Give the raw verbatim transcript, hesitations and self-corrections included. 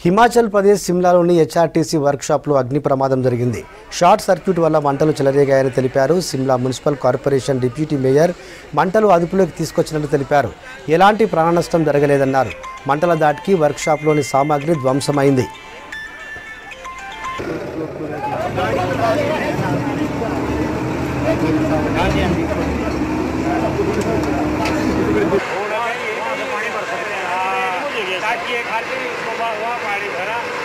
హిమాచల్ ప్రదేశ్ సిమ్లాలోని హెచ్ఆర్టీసీ వర్క్షాప్లో అగ్ని ప్రమాదం జరిగింది. షార్ట్ సర్క్యూట్ వల్ల మంటలు చెలరేగాయని తెలిపారు. Shimla municipal corporation deputy mayor మంటలు అదుపులోకి తీసుకొచ్చినట్లు తెలిపారు. ఎలాంటి ప్రాణనష్టం జరగలేదన్నారు. మంటల దాటికి వర్క్షాప్లోని సామాగ్రి ధ్వంసమైంది. ताकि एक हाल में इसको वहाँ पानी भरा